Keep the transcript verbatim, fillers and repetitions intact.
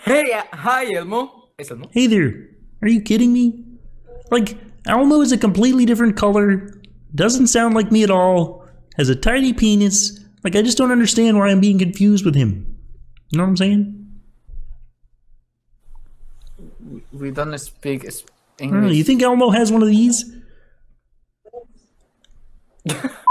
Hey, uh, hi Elmo. ¿Es Elmo? Hey there. Are you kidding me? Like, Elmo is a completely different color, doesn't sound like me at all, has a tiny penis. Like, I just don't understand why I'm being confused with him. You know what I'm saying? We don't speak I don't know, you English. think Elmo has one of these?